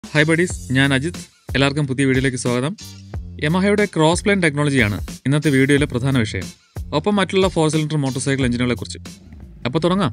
Hi buddies, ഞാൻ അജിത്. എല്ലാവർക്കും പുതിയ വീഡിയോയിലേക്ക് സ്വാഗതം. യമഹയുടെ ക്രോസ് പ്ലെയിൻ ടെക്നോളജിയാണ് ഇന്നത്തെ വീഡിയോയിലെ പ്രധാന വിഷയം. ഒപ്പം മറ്റുള്ള 4 സിലിണ്ടർ മോട്ടോർ സൈക്കിൾ എഞ്ചിനുകളെ കുറിച്ച്. അപ്പോൾ തുടങ്ങാം.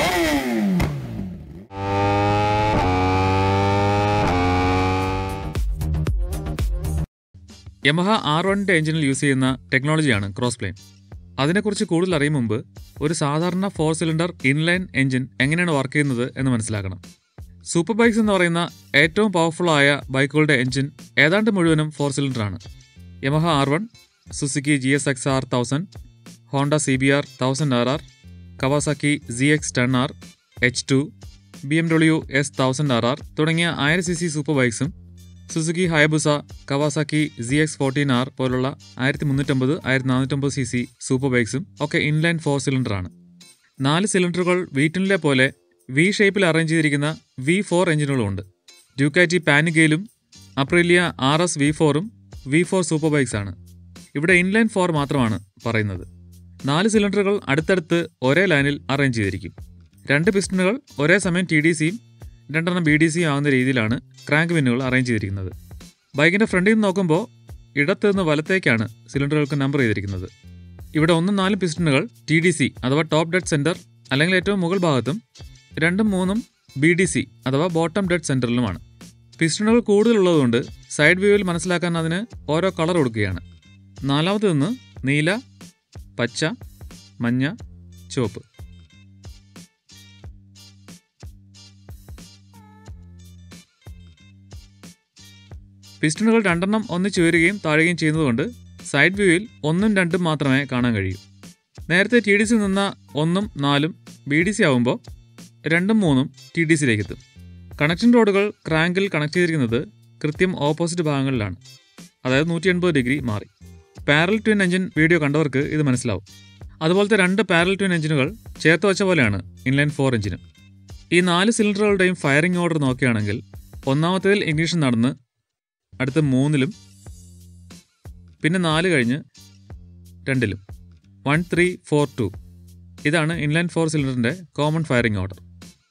യമഹ R1 എഞ്ചിനിൽ യൂസ് ചെയ്യുന്ന ടെക്നോളജിയാണ് ക്രോസ് പ്ലെയിൻ. അതിനെക്കുറിച്ച് കൂടുതൽ അറിയും മുമ്പ് ഒരു സാധാരണ 4 സിലിണ്ടർ ഇൻലൈൻ എഞ്ചിൻ എങ്ങനെയാണ് വർക്ക് ചെയ്യുന്നത് എന്ന് മനസ്സിലാക്കണം. സൂപ്പർ ബൈക്സ് എന്ന് പറയുന്ന ഏറ്റവും പവർഫുള്ളായ ബൈക്കുകളുടെ എഞ്ചിൻ ഏതാണ്ട് മുഴുവനും 4 സിലിണ്ടറാണ്. Yamaha R1, Suzuki GSX-R 1000, Honda CBR 1000RR, Kawasaki ZX-10R, H2, BMW S1000RR തുടങ്ങിയ 1000cc സൂപ്പർ ബൈക്സും സുസുക്കി ഹയബുസ, കവാസാക്കി ZX-14R പോലുള്ള 1350, 1450cc സൂപ്പർ ബൈക്സും ഒക്കെ ഇൻലൈൻ 4 സിലിണ്ടറാണ്. 4 സിലിണ്ടറുകൾ വീറ്റിനിലെ പോലെ വി ഷേപ്പിൽ അറേഞ്ച് ചെയ്തിരിക്കുന്ന V4 എഞ്ചിനുകളുമുണ്ട്. ഡ്യൂക്കാറ്റി പാനിഗയിലും അപ്രിലിയ RS V4ഉം V4 super ബൈക്സാണ്. ഇവിടെ ഇൻലൈൻ 4 മാത്രമാണ് പറയുന്നത്. 4 സിലിണ്ടറുകൾ അടുത്തടുത്ത് ഒരേ ലൈനിൽ അറേഞ്ച് ചെയ്തിരിക്കും. 2 പിസ്റ്റണുകൾ ഒരേ സമയം TDCയും 2 BDCയും ആകുന്ന രീതിയിലാണ് ക്രാങ്ക് പിന്നുകൾ അറേഞ്ച് ചെയ്തിരിക്കുന്നത്. ബൈക്കിൻ്റെ ഫ്രണ്ടിൽ നിന്ന് നോക്കുമ്പോൾ ഇടത്ത് നിന്ന് വലത്തേക്കാണ് സിലിണ്ടറുകൾക്ക് നമ്പർ ചെയ്തിരിക്കുന്നത്. ഇവിടെ 1-4 പിസ്റ്റണുകൾ TDC അഥവാ ടോപ്പ് ഡെഡ് സെൻറ്റർ അല്ലെങ്കിൽ ഏറ്റവും മുകൾ ഭാഗത്തും 2-3 BDC അഥവാ ബോട്ടം ഡെഡ് സെൻറ്ററിലുമാണ്. പിസ്റ്റണുകൾ കൂടുതലുള്ളതുകൊണ്ട് സൈഡ് വ്യൂവിൽ മനസ്സിലാക്കാൻ അതിന് ഓരോ കളർ കൊടുക്കുകയാണ്. 4ാമത് നിന്ന് നീല, പച്ച, മഞ്ഞ, ചുവപ്പ്. പിസ്റ്റണുകൾ 2 ഒന്നിച്ച് ഉയരുകയും താഴുകയും ചെയ്യുന്നതുകൊണ്ട് സൈഡ് വ്യൂവിൽ 1ഉം 2ഉം മാത്രമേ കാണാൻ കഴിയൂ. നേരത്തെ TDC നിന്ന 1ഉം 4ഉം BDC ആവുമ്പോൾ 2ഉം 3ഉം TDCയിലേക്ക് എത്തും. കണക്ഷൻ റോഡുകൾ ക്രാങ്കിൽ കണക്ട് ചെയ്തിരിക്കുന്നത് കൃത്യം ഓപ്പോസിറ്റ് ഭാഗങ്ങളിലാണ്, അതായത് 180 ഡിഗ്രി മാറി. പാരലൽ ട്വിൻ എഞ്ചിൻ വീഡിയോ കണ്ടവർക്ക് ഇത് മനസ്സിലാവും. അതുപോലത്തെ 2 പാരലൽ ട്വിൻ എഞ്ചിനുകൾ ചേർത്ത് വെച്ച പോലെയാണ് ഇൻലൈൻ 4 എഞ്ചിനും. ഈ 4 സിലിണ്ടറുകളുടെയും ഫയറിംഗ് ഓർഡർ നോക്കുകയാണെങ്കിൽ 1ാമത്തേതിൽ ഇഗ്നിഷൻ നടന്ന് അടുത്ത 3ലും പിന്നെ 4 കഴിഞ്ഞ് 2ലും 1, 3, 4, 2 ഇതാണ് ഇൻലൈൻ 4 സിലിണ്ടറിൻ്റെ കോമൺ ഫയറിംഗ് ഓർഡർ.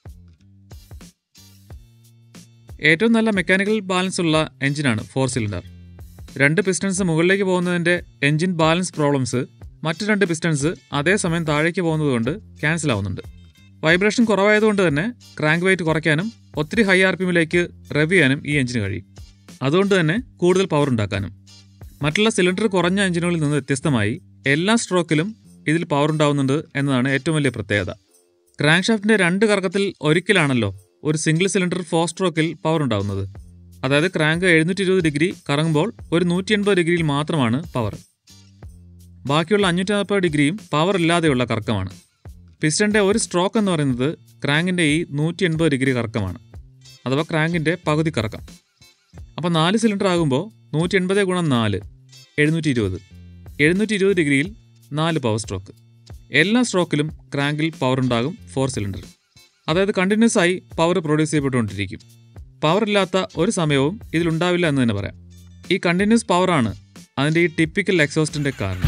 ഏറ്റവും നല്ല മെക്കാനിക്കൽ ബാലൻസ് ഉള്ള എഞ്ചിനാണ് 4 സിലിണ്ടർ. 2 പിസ്റ്റൺസ് മുകളിലേക്ക് പോകുന്നതിൻ്റെ എഞ്ചിൻ ബാലൻസ് പ്രോബ്ലംസ് മറ്റ് 2 പിസ്റ്റൺസ് അതേസമയം താഴേക്ക് പോകുന്നതുകൊണ്ട് ക്യാൻസൽ ആവുന്നുണ്ട്. വൈബ്രേഷൻ കുറവായതുകൊണ്ട് തന്നെ ക്രാങ്ക് വെയിറ്റ് കുറയ്ക്കാനും ഒത്തിരി ഹൈ RPMലേക്ക് റെവ് ചെയ്യാനും ഈ എഞ്ചിന് കഴിയും. അതുകൊണ്ട് തന്നെ കൂടുതൽ പവർ ഉണ്ടാക്കാനും. മറ്റുള്ള സിലിണ്ടർ കുറഞ്ഞ എഞ്ചിനുകളിൽ നിന്ന് വ്യത്യസ്തമായി എല്ലാ സ്ട്രോക്കിലും ഇതിൽ പവർ ഉണ്ടാവുന്നുണ്ട് എന്നതാണ് ഏറ്റവും വലിയ പ്രത്യേകത. ക്രാങ്ക് ഷാഫ്റ്റിൻ്റെ 2 കറക്കത്തിൽ ഒരിക്കലാണല്ലോ ഒരു സിംഗിൾ സിലിണ്ടർ 4 സ്ട്രോക്കിൽ പവർ ഉണ്ടാവുന്നത്. അതായത് ക്രാങ്ക് 720 ഡിഗ്രി കറങ്ങുമ്പോൾ ഒരു 180 ഡിഗ്രിയിൽ മാത്രമാണ് പവർ. ബാക്കിയുള്ള 540 ഡിഗ്രിയും പവർ ഇല്ലാതെയുള്ള കറക്കമാണ്. പിസ്റ്റൻ്റെ ഒരു സ്ട്രോക്ക് എന്ന് പറയുന്നത് ക്രാങ്കിൻ്റെ ഈ 180 ഡിഗ്രി കറക്കമാണ്, അഥവാ ക്രാങ്കിൻ്റെ പകുതി കറക്കം. അപ്പോൾ 4 സിലിണ്ടർ ആകുമ്പോൾ 180 × 4 720. 720 ഡിഗ്രിയിൽ 4 പവർ സ്ട്രോക്ക്. എല്ലാ സ്ട്രോക്കിലും ക്രാങ്കിൽ പവർ ഉണ്ടാകും 4 സിലിണ്ടർ. അതായത് കണ്ടിന്യൂസ് ആയി പവർ പ്രൊഡ്യൂസ് ചെയ്യപ്പെട്ടുകൊണ്ടിരിക്കും. പവർ ഇല്ലാത്ത ഒരു സമയവും ഇതിലുണ്ടാവില്ല എന്ന് തന്നെ പറയാം. ഈ കണ്ടിന്യൂസ് പവറാണ് അതിൻ്റെ ഈ ടിപ്പിക്കൽ എക്സോസ്റ്റിൻ്റെ കാരണം.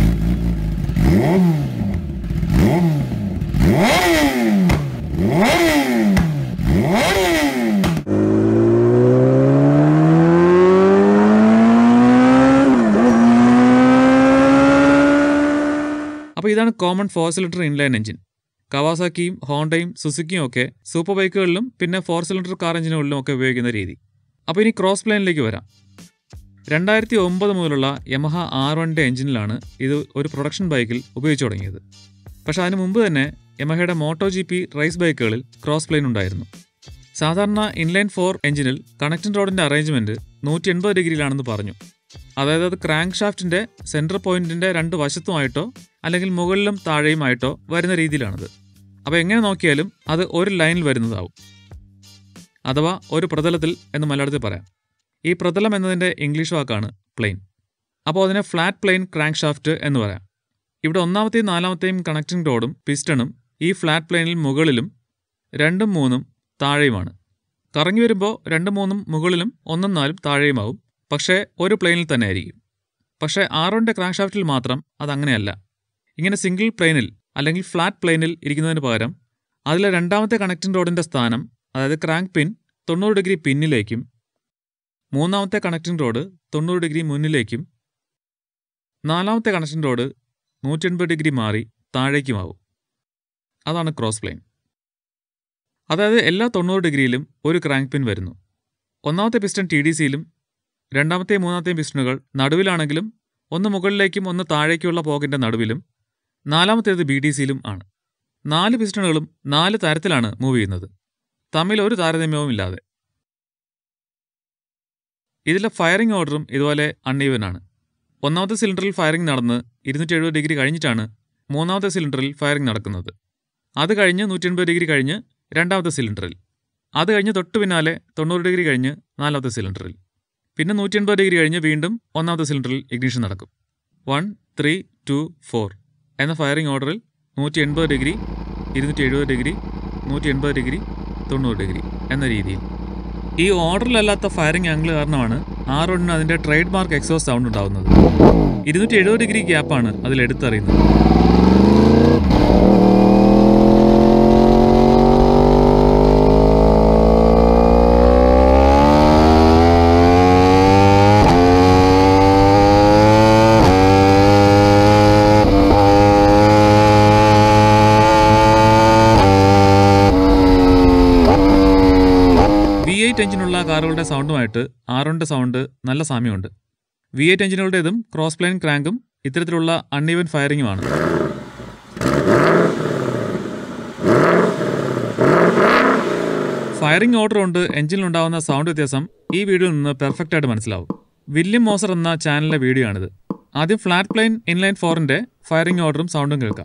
അപ്പോൾ ഇതാണ് കോമൺ 4 സിലിണ്ടർ ഇൻലൈൻ എഞ്ചിൻ. കവാസാക്കിയും ഹോണ്ടയും സുസുക്കിയും ഒക്കെ സൂപ്പർ ബൈക്കുകളിലും പിന്നെ 4 സിലിണ്ടർ കാർ എഞ്ചിനുകളിലും ഒക്കെ ഉപയോഗിക്കുന്ന രീതി. അപ്പോൾ ഇനി ക്രോസ് പ്ലെയിനിലേക്ക് വരാം. 2009 മുതലുള്ള യമഹ R1 എഞ്ചിനിലാണ് ഇത് ഒരു പ്രൊഡക്ഷൻ ബൈക്കിൽ ഉപയോഗിച്ചു തുടങ്ങിയത്. പക്ഷേ അതിന് മുമ്പ് തന്നെ യമഹയുടെ MotoGP റേസ് ബൈക്കുകളിൽ ക്രോസ് പ്ലെയിൻ ഉണ്ടായിരുന്നു. സാധാരണ ഇൻലൈൻ 4 എഞ്ചിനിൽ കണക്ഷൻ റോഡിൻ്റെ അറേഞ്ച്മെൻറ്റ് 180 ഡിഗ്രിയിലാണെന്ന് പറഞ്ഞു. അതായത് അത് ക്രാങ്ക് ഷാഫ്റ്റിൻ്റെ സെൻറ്റർ പോയിൻറ്റിൻ്റെ 2 വശത്തുമായിട്ടോ അല്ലെങ്കിൽ മുകളിലും താഴെയുമായിട്ടോ വരുന്ന രീതിയിലാണത്. അപ്പോൾ എങ്ങനെ നോക്കിയാലും അത് ഒരു ലൈനിൽ വരുന്നതാവും, അഥവാ ഒരു പ്രതലത്തിൽ എന്ന് മലയാളത്തിൽ പറയാം. ഈ പ്രതലം എന്നതിൻ്റെ ഇംഗ്ലീഷ് വാക്കാണ് പ്ലെയിൻ. അപ്പോൾ അതിനെ ഫ്ലാറ്റ് പ്ലെയിൻ ക്രാങ്ക് ഷാഫ്റ്റ് എന്ന് പറയാം. ഇവിടെ 1ാമത്തെയും 4ാമത്തെയും കണക്റ്റിംഗ് റോഡും പിസ്റ്റണും ഈ ഫ്ലാറ്റ് പ്ലെയിനിൽ മുകളിലും 2ഉം 3ഉം താഴെയുമാണ്. കറങ്ങി വരുമ്പോൾ 2ഉം 3ഉം മുകളിലും 1ഉം 4ഉം താഴെയുമാവും, പക്ഷേ ഒരു പ്ലെയിനിൽ തന്നെ ആയിരിക്കും. പക്ഷേ R1 ക്രാങ്ക് ഷാഫ്റ്റിൽ മാത്രം അതങ്ങനെയല്ല. ഇങ്ങനെ സിംഗിൾ പ്ലെയിനിൽ അല്ലെങ്കിൽ ഫ്ലാറ്റ് പ്ലെയിനിൽ ഇരിക്കുന്നതിന് പകരം അതിലെ 2ാമത്തെ കണക്റ്റിംഗ് റോഡിൻ്റെ സ്ഥാനം, അതായത് ക്രാങ്ക് പിൻ 90 ഡിഗ്രി പിന്നിലേക്കും മൂന്നാമത്തെ കണക്റ്റിംഗ് റോഡ് 90 ഡിഗ്രി മുന്നിലേക്കും നാലാമത്തെ കണക്റ്റിംഗ് റോഡ് 180 ഡിഗ്രി മാറി താഴേക്കുമാവും. അതാണ് ക്രോസ് പ്ലെയിൻ. അതായത് എല്ലാ 90 ഡിഗ്രിയിലും ഒരു ക്രാങ്ക് പിൻ വരുന്നു. ഒന്നാമത്തെ പിസ്റ്റൺ TDCയിലും രണ്ടാമത്തെയും മൂന്നാമത്തെയും പിസ്റ്റണുകൾ നടുവിലാണെങ്കിലും ഒന്ന് മുകളിലേക്കും ഒന്ന് താഴേക്കുമുള്ള പോകിൻ്റെ നടുവിലും നാലാമത്തേത് BDCയിലും ആണ്. 4 പിസ്റ്റണുകളും 4 തരത്തിലാണ് മൂവ് ചെയ്യുന്നത്, തമ്മിൽ ഒരു താരതമ്യവും ഇല്ലാതെ. ഇതിലെ ഫയറിംഗ് ഓർഡറും ഇതുപോലെ അൺഈവൻ ആണ്. ഒന്നാമത്തെ സിലിണ്ടറിൽ ഫയറിംഗ് നടന്ന് 270 ഡിഗ്രി കഴിഞ്ഞിട്ടാണ് മൂന്നാമത്തെ സിലിണ്ടറിൽ ഫയറിംഗ് നടക്കുന്നത്. അത് കഴിഞ്ഞ് 180 ഡിഗ്രി കഴിഞ്ഞ് രണ്ടാമത്തെ സിലിണ്ടറിൽ, അത് കഴിഞ്ഞ് തൊട്ട് പിന്നാലെ 90 ഡിഗ്രി കഴിഞ്ഞ് നാലാമത്തെ സിലിണ്ടറിൽ, പിന്നെ 180 ഡിഗ്രി കഴിഞ്ഞ് വീണ്ടും ഒന്നാമത്തെ സിലിണ്ടറിൽ ഇഗ്നിഷൻ നടക്കും. 1, 3, 2, 4 എന്ന ഫയറിംഗ് ഓർഡറിൽ 180 ഡിഗ്രി, 270 ഡിഗ്രി, 180 ഡിഗ്രി, 90 ഡിഗ്രി എന്ന രീതിയിൽ. ഈ ഓർഡറിലല്ലാത്ത ഫയറിംഗ് ആംഗിൾ കാരണമാണ് R1 അതിൻ്റെ ട്രേഡ് മാർക്ക് എക്സോസ്റ്റ് സൗണ്ട് ഉണ്ടാകുന്നത്. 270 ഡിഗ്രി ഗ്യാപ്പാണ് അതിൽ എടുത്തറിയുന്നത്. V8 എഞ്ചിനുള്ള കാറുകളുടെ സൗണ്ടുമായിട്ട് R1ൻ്റെ സൗണ്ട് നല്ല സാമ്യമുണ്ട്. V8 എഞ്ചിനുകളുടേതും ക്രോസ് പ്ലെയിൻ ക്രാങ്കും ഇത്തരത്തിലുള്ള അൺഈവൻ ഫയറിങ്ങുമാണ്. ഫയറിംഗ് ഓർഡർ കൊണ്ട് എഞ്ചിനിലുണ്ടാകുന്ന സൗണ്ട് വ്യത്യാസം ഈ വീഡിയോയിൽ നിന്ന് പെർഫെക്റ്റായിട്ട് മനസ്സിലാവും. വില്യം മോസർ എന്ന ചാനലിലെ വീഡിയോ ആണിത്. ആദ്യം ഫ്ലാറ്റ് പ്ലെയിൻ ഇൻലൈൻ 4ൻ്റെ ഫയറിംഗ് ഓർഡറും സൗണ്ടും കേൾക്കാം.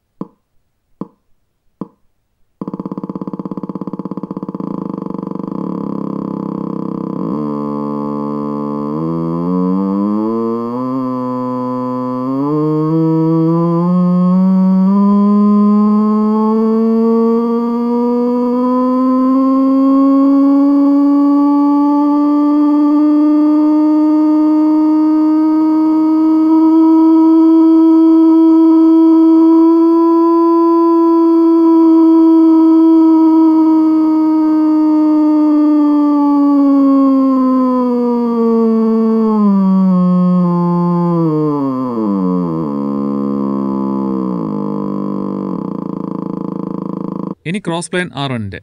ഇനി ക്രോസ് പ്ലെയിൻ R1ൻ്റെ.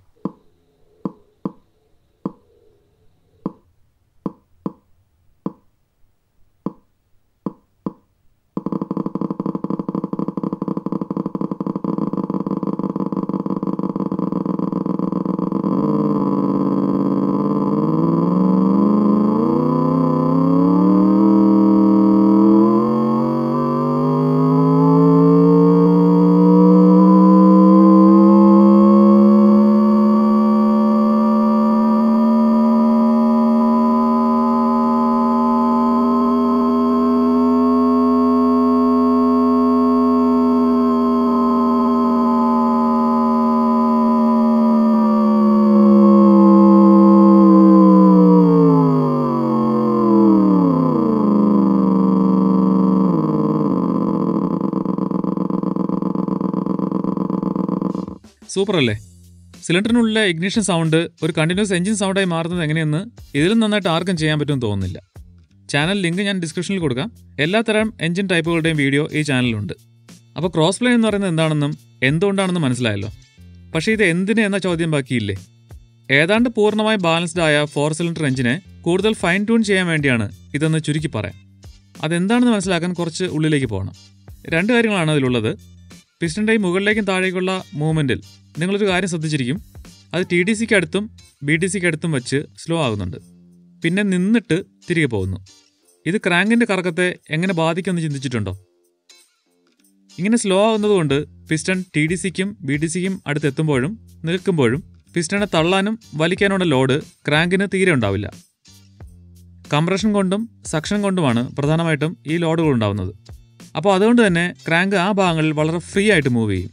സൂപ്പർ അല്ലേ? സിലിണ്ടറിനുള്ളിലെ ഇഗ്നിഷൻ സൗണ്ട് ഒരു കണ്ടിന്യൂസ് എഞ്ചിൻ സൗണ്ടായി മാറുന്നത് എങ്ങനെയെന്ന് ഇതിലും നന്നായിട്ട് ആർക്കും ചെയ്യാൻ പറ്റുമെന്ന് തോന്നുന്നില്ല. ചാനൽ ലിങ്ക് ഞാൻ ഡിസ്ക്രിപ്ഷനിൽ കൊടുക്കാം. എല്ലാത്തരം എഞ്ചിൻ ടൈപ്പുകളുടെയും വീഡിയോ ഈ ചാനലിലുണ്ട്. അപ്പോൾ ക്രോസ് പ്ലെയിൻ എന്ന് പറയുന്നത് എന്താണെന്നും എന്തുകൊണ്ടാണെന്നും മനസ്സിലായല്ലോ. പക്ഷേ ഇത് എന്തിന് എന്ന ചോദ്യം ബാക്കിയില്ലേ? ഏതാണ്ട് പൂർണ്ണമായി ബാലൻസ്ഡ് ആയ 4 സിലിണ്ടർ എഞ്ചിനെ കൂടുതൽ ഫൈൻ ട്യൂൺ ചെയ്യാൻ വേണ്ടിയാണ് ഇതെന്ന് ചുരുക്കി പറയാം. അതെന്താണെന്ന് മനസ്സിലാക്കാൻ കുറച്ച് ഉള്ളിലേക്ക് പോകണം. 2 കാര്യങ്ങളാണ് അതിലുള്ളത്. പിസ്റ്റൻ്റെയും മുകളിലേക്കും താഴേക്കുള്ള മൂവ്മെൻറ്റിൽ നിങ്ങളൊരു കാര്യം ശ്രദ്ധിച്ചിരിക്കും. അത് TDCക്ക് അടുത്തും BDCക്ക് അടുത്തും വെച്ച് സ്ലോ ആകുന്നുണ്ട്, പിന്നെ നിന്നിട്ട് തിരികെ പോകുന്നു. ഇത് ക്രാങ്കിൻ്റെ കറക്കത്തെ എങ്ങനെ ബാധിക്കുമെന്ന് ചിന്തിച്ചിട്ടുണ്ടോ? ഇങ്ങനെ സ്ലോ ആകുന്നതുകൊണ്ട് പിസ്റ്റൺ TDCക്കും BDCക്കും അടുത്തെത്തുമ്പോഴും നിൽക്കുമ്പോഴും പിസ്റ്റണെ തള്ളാനും വലിക്കാനുള്ള ലോഡ് ക്രാങ്കിന് തീരെ ഉണ്ടാവില്ല. കംപ്രഷൻ കൊണ്ടും സക്ഷൻ കൊണ്ടുമാണ് പ്രധാനമായിട്ടും ഈ ലോഡുകൾ ഉണ്ടാവുന്നത്. അപ്പോൾ അതുകൊണ്ട് തന്നെ ക്രാങ്ക് ആ ഭാഗങ്ങളിൽ വളരെ ഫ്രീ ആയിട്ട് മൂവ് ചെയ്യും.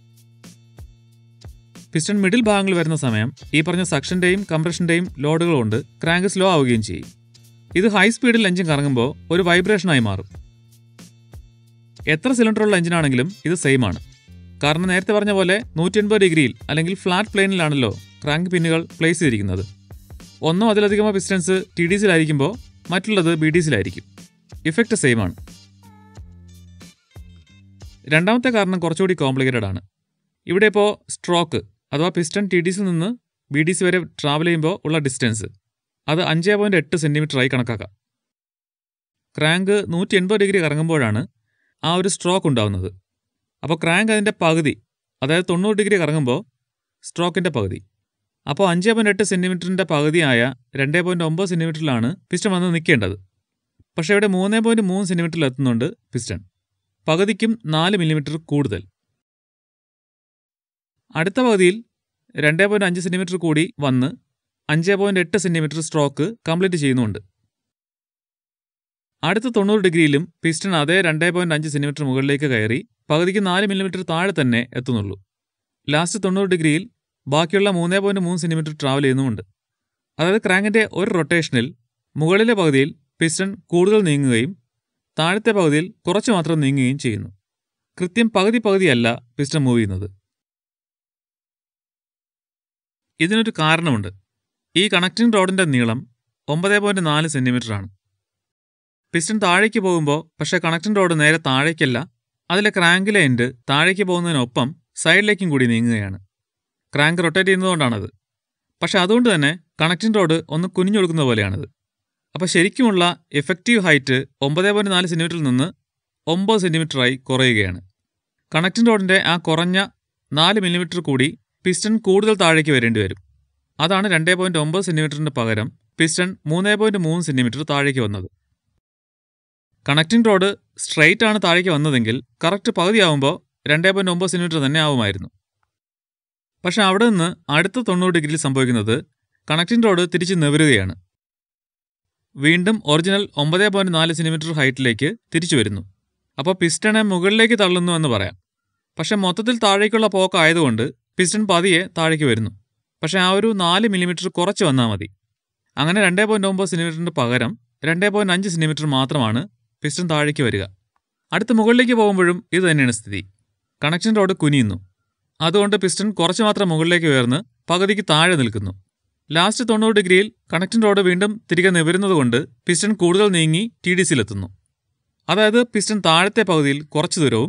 പിസ്റ്റൺ മിഡിൽ ഭാഗങ്ങളിൽ വരുന്ന സമയം ഈ പറഞ്ഞ സക്ഷൻ്റെയും കംപ്രഷൻ്റെയും ലോഡുകൾ കൊണ്ട് ക്രാങ്ക് സ്ലോ ആവുകയും ചെയ്യും. ഇത് ഹൈ സ്പീഡിൽ എഞ്ചിൻ കറങ്ങുമ്പോൾ ഒരു വൈബ്രേഷനായി മാറും. എത്ര സിലിണ്ടറുള്ള എഞ്ചിനാണെങ്കിലും ഇത് സെയിം ആണ്. കാരണം നേരത്തെ പറഞ്ഞ പോലെ 180 ഡിഗ്രിയിൽ അല്ലെങ്കിൽ ഫ്ലാറ്റ് പ്ലെയിനിലാണല്ലോ ക്രാങ്ക് പിന്നുകൾ പ്ലേസ് ചെയ്തിരിക്കുന്നത്. ഒന്നോ അതിലധികമോ പിസ്റ്റൻസ് ടി ഡി സിയിലായിരിക്കുമ്പോൾ മറ്റുള്ളത് ബി ഡി സിയിലായിരിക്കും. ഇഫക്റ്റ് സെയിം ആണ്. രണ്ടാമത്തെ കാരണം കുറച്ചുകൂടി കോംപ്ലിക്കേറ്റഡ് ആണ്. ഇവിടെ ഇപ്പോൾ സ്ട്രോക്ക് അഥവാ പിസ്റ്റൺ ടി ഡി സിയിൽ നിന്ന് ബി ഡി സി വരെ ട്രാവൽ ചെയ്യുമ്പോൾ ഉള്ള ഡിസ്റ്റൻസ് അത് 5.8 സെൻറ്റിമീറ്ററായി കണക്കാക്കാം. ക്രാങ്ക് 180 ഡിഗ്രി കറങ്ങുമ്പോഴാണ് ആ ഒരു സ്ട്രോക്ക് ഉണ്ടാകുന്നത്. അപ്പോൾ ക്രാങ്ക് അതിൻ്റെ പകുതി, അതായത് 90 ഡിഗ്രി കറങ്ങുമ്പോൾ സ്ട്രോക്കിൻ്റെ പകുതി. അപ്പോൾ 5.8 സെൻറ്റിമീറ്ററിൻ്റെ പകുതിയായ 2.9 സെൻറ്റിമീറ്ററിലാണ് പിസ്റ്റൺ വന്ന് നിൽക്കേണ്ടത്. പക്ഷേ ഇവിടെ 3.3 സെൻറ്റിമീറ്ററിൽ എത്തുന്നുണ്ട് പിസ്റ്റൺ, പകുതിക്കും 4 മില്ലിമീറ്റർ കൂടുതൽ. അടുത്ത പകുതിയിൽ 2.5 സെൻറ്റിമീറ്റർ കൂടി വന്ന് 5.8 സെൻറ്റിമീറ്റർ സ്ട്രോക്ക് കംപ്ലീറ്റ് ചെയ്യുന്നുണ്ട്. അടുത്ത 90 ഡിഗ്രിയിലും പിസ്റ്റൺ അതേ 2.5 സെൻറ്റിമീറ്റർ മുകളിലേക്ക് കയറി പകുതിക്ക് 4 മില്ലിമീറ്റർ താഴെ തന്നെ എത്തുന്നുള്ളൂ. ലാസ്റ്റ് 90 ഡിഗ്രിയിൽ ബാക്കിയുള്ള 3.3 സെൻറ്റിമീറ്റർ ട്രാവൽ ചെയ്യുന്നുമുണ്ട്. അതായത് ക്രാങ്കിൻ്റെ ഒരു റൊട്ടേഷനിൽ മുകളിലെ പകുതിയിൽ പിസ്റ്റൺ കൂടുതൽ നീങ്ങുകയും താഴത്തെ പകുതിയിൽ കുറച്ച് മാത്രം നീങ്ങുകയും ചെയ്യുന്നു. കൃത്യം പകുതിയല്ല പിസ്റ്റൺ മൂവ് ചെയ്യുന്നത്. ഇതിനൊരു കാരണമുണ്ട്. ഈ കണക്റ്റിംഗ് റോഡിൻ്റെ നീളം 9.4 സെൻറ്റിമീറ്ററാണ്. പിസ്റ്റൺ താഴേക്ക് പോകുമ്പോൾ പക്ഷേ കണക്റ്റിംഗ് റോഡ് നേരെ താഴേക്കല്ല, അതിലെ ക്രാങ്കിലെ എൻഡ് താഴേക്ക് പോകുന്നതിനൊപ്പം സൈഡിലേക്കും കൂടി നീങ്ങുകയാണ്. ക്രാങ്ക് റൊട്ടേറ്റ് ചെയ്യുന്നതുകൊണ്ടാണത്. പക്ഷേ അതുകൊണ്ട് തന്നെ കണക്റ്റിംഗ് റോഡ് ഒന്ന് കുനിഞ്ഞൊടുക്കുന്ന പോലെയാണത്. അപ്പോൾ ശരിക്കുമുള്ള എഫക്റ്റീവ് ഹൈറ്റ് 9.4 സെൻറ്റിമീറ്ററിൽ നിന്ന് 9 സെൻറ്റിമീറ്ററായി കുറയുകയാണ്. കണക്റ്റിംഗ് റോഡിൻ്റെ ആ കുറഞ്ഞ 4 മില്ലിമീറ്റർ കൂടി പിസ്റ്റൺ കൂടുതൽ താഴേക്ക് വരേണ്ടി വരും. അതാണ് 2.9 സെൻറ്റിമീറ്ററിന് പകരം പിസ്റ്റൺ 3.3 സെൻറ്റിമീറ്റർ താഴേക്ക് വന്നത്. കണക്റ്റിംഗ് റോഡ് സ്ട്രെയിറ്റ് ആണ് താഴേക്ക് വന്നതെങ്കിൽ കറക്റ്റ് പകുതിയാവുമ്പോൾ 2.9 സെൻറ്റിമീറ്റർ തന്നെ ആവുമായിരുന്നു. പക്ഷെ അവിടെ നിന്ന് അടുത്ത 90 ഡിഗ്രിയിൽ സംഭവിക്കുന്നത് കണക്റ്റിംഗ് റോഡ് തിരിച്ച് നിവരുകയാണ്. വീണ്ടും ഒറിജിനൽ 9.4 സെൻറ്റിമീറ്റർ ഹൈറ്റിലേക്ക് തിരിച്ചു വരുന്നു. അപ്പോൾ പിസ്റ്റണെ മുകളിലേക്ക് തള്ളുന്നു എന്ന് പറയാം. പക്ഷെ മൊത്തത്തിൽ താഴേക്കുള്ള പോക്കായതുകൊണ്ട് പിസ്റ്റൺ പതിയെ താഴേക്ക് വരുന്നു. പക്ഷേ ആ ഒരു 4 മില്ലിമീറ്റർ കുറച്ച് വന്നാൽ മതി. അങ്ങനെ 2.9 സെൻറ്റിമീറ്ററിന് പകരം 2.5 സെൻറ്റിമീറ്റർ മാത്രമാണ് പിസ്റ്റൺ താഴേക്ക് വരിക. അടുത്ത് മുകളിലേക്ക് പോകുമ്പോഴും ഇത് തന്നെയാണ് സ്ഥിതി. കണക്ഷൻ റോഡ് കുനിയുന്നു. അതുകൊണ്ട് പിസ്റ്റൺ കുറച്ച് മാത്രം മുകളിലേക്ക് ഉയർന്ന് പകുതിക്ക് താഴെ നിൽക്കുന്നു. ലാസ്റ്റ് 90 ഡിഗ്രിയിൽ കണക്ഷൻ റോഡ് വീണ്ടും തിരികെ നിവരുന്നതുകൊണ്ട് പിസ്റ്റൺ കൂടുതൽ നീങ്ങി ടി ഡി സിയിലെത്തുന്നു. അതായത് പിസ്റ്റൺ താഴത്തെ പകുതിയിൽ കുറച്ച് ദൂരവും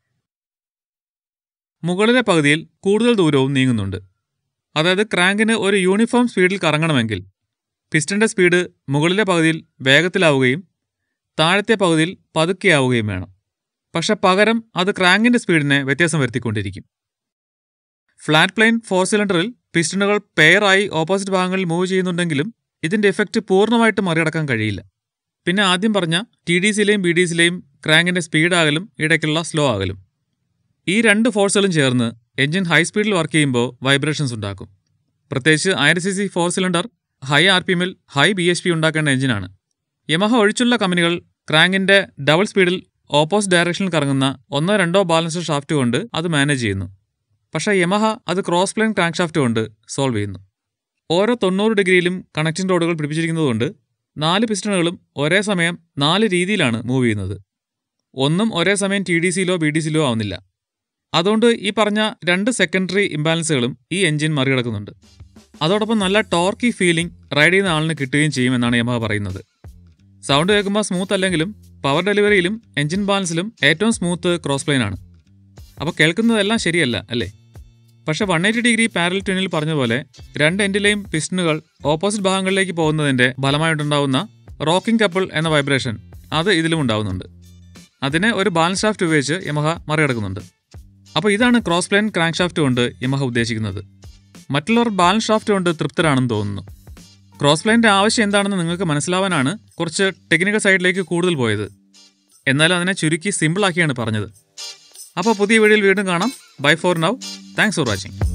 മുകളിലെ പകുതിയിൽ കൂടുതൽ ദൂരവും നീങ്ങുന്നുണ്ട്. അതായത് ക്രാങ്കിന് ഒരു യൂണിഫോം സ്പീഡിൽ കറങ്ങണമെങ്കിൽ പിസ്റ്റന്റെ സ്പീഡ് മുകളിലെ പകുതിയിൽ വേഗത്തിലാവുകയും താഴത്തെ പകുതിയിൽ പതുക്കെയാവുകയും വേണം. പക്ഷെ പകരം അത് ക്രാങ്കിന്റെ സ്പീഡിനെ വ്യത്യാസം വരുത്തിക്കൊണ്ടിരിക്കും. ഫ്ലാറ്റ് പ്ലെയിൻ 4 സിലിണ്ടറിൽ പിസ്റ്റണുകൾ പെയറായി ഓപ്പോസിറ്റ് ഭാഗങ്ങളിൽ മൂവ് ചെയ്യുന്നുണ്ടെങ്കിലും ഇതിന്റെ എഫക്റ്റ് പൂർണ്ണമായിട്ട് മറികടക്കാൻ കഴിയില്ല. പിന്നെ ആദ്യം പറഞ്ഞ ടി ഡി സിയിലെയും ബി ഡി സിയിലെയും ക്രാങ്കിന്റെ സ്പീഡാകലും ഇടയ്ക്കുള്ള സ്ലോ ആകലും, ഈ രണ്ട് ഫോഴ്സുകളും ചേർന്ന് എഞ്ചിൻ ഹൈ സ്പീഡിൽ വർക്ക് ചെയ്യുമ്പോൾ വൈബ്രേഷൻസ് ഉണ്ടാക്കും. പ്രത്യേകിച്ച് 1000cc 4 സിലിണ്ടർ ഹൈ RPMൽ ഹൈ BHP ഉണ്ടാക്കേണ്ട എഞ്ചിനാണ്. യമഹ ഒഴിച്ചുള്ള കമ്പനികൾ ക്രാങ്കിന്റെ ഡബിൾ സ്പീഡിൽ ഓപ്പോസിറ്റ് ഡയറക്ഷനിൽ കറങ്ങുന്ന 1-2 ബാലൻസ്ഡ് ഷാഫ്റ്റ് കൊണ്ട് അത് മാനേജ് ചെയ്യുന്നു. പക്ഷേ യമഹ അത് ക്രോസ് പ്ലെയിൻ ക്രാങ്ക് ഷാഫ്റ്റ് കൊണ്ട് സോൾവ് ചെയ്യുന്നു. ഓരോ 90 ഡിഗ്രിയിലും കണക്റ്റിംഗ് റോഡുകൾ പിടിപ്പിച്ചിരിക്കുന്നതുകൊണ്ട് 4 പിസ്റ്റണുകളും ഒരേ സമയം 4 രീതിയിലാണ് മൂവ് ചെയ്യുന്നത്. ഒന്നും ഒരേ സമയം ടി ഡി സിയിലോ ബി ഡി സിയിലോ ആവുന്നില്ല. അതുകൊണ്ട് ഈ പറഞ്ഞ 2 സെക്കൻഡറി ഇംബാലൻസുകളും ഈ എഞ്ചിൻ മറികടക്കുന്നുണ്ട്. അതോടൊപ്പം നല്ല ടോർക്കി ഫീലിംഗ് റൈഡ് ചെയ്യുന്ന ആളിന് കിട്ടുകയും ചെയ്യുമെന്നാണ് യമഹ പറയുന്നത്. സൗണ്ട് കേൾക്കുമ്പോൾ സ്മൂത്ത് അല്ലെങ്കിലും പവർ ഡെലിവറിയിലും എഞ്ചിൻ ബാലൻസിലും ഏറ്റവും സ്മൂത്ത് ക്രോസ് പ്ലെയിൻ ആണ്. അപ്പോൾ കേൾക്കുന്നതെല്ലാം ശരിയല്ല അല്ലേ? പക്ഷേ 180 ഡിഗ്രി പാരലൽ ട്വിനിൽ പറഞ്ഞതുപോലെ 2 എൻഡിലെയും പിസ്റ്റണുകൾ ഓപ്പോസിറ്റ് ഭാഗങ്ങളിലേക്ക് പോകുന്നതിൻ്റെ ഫലമായിട്ടുണ്ടാവുന്ന റോക്കിംഗ് കപ്പിൾ എന്ന വൈബ്രേഷൻ അത് ഇതിലും ഉണ്ടാവുന്നുണ്ട്. അതിനെ ഒരു ബാലൻസ് ഷാഫ്റ്റ് ഉപയോഗിച്ച് യമഹ മറികടക്കുന്നുണ്ട്. അപ്പോൾ ഇതാണ് ക്രോസ് പ്ലെയിൻ ക്രാങ്ക് ഷാഫ്റ്റ് കൊണ്ട് യമഹ ഉദ്ദേശിക്കുന്നത്. മറ്റുള്ളവർ ബാലൻസ് ഷാഫ്റ്റ് കൊണ്ട് തൃപ്തരാണെന്ന് തോന്നുന്നു. ക്രോസ് പ്ലെയിൻ്റെ ആവശ്യം എന്താണെന്ന് നിങ്ങൾക്ക് മനസ്സിലാവാനാണ് കുറച്ച് ടെക്നിക്കൽ സൈഡിലേക്ക് കൂടുതൽ പോയത്. എന്നാലും അതിനെ ചുരുക്കി സിമ്പിളാക്കിയാണ് പറഞ്ഞത്. അപ്പോൾ പുതിയ വീഡിയോയിൽ വീണ്ടും കാണാം. Bye for now. Thanks for watching.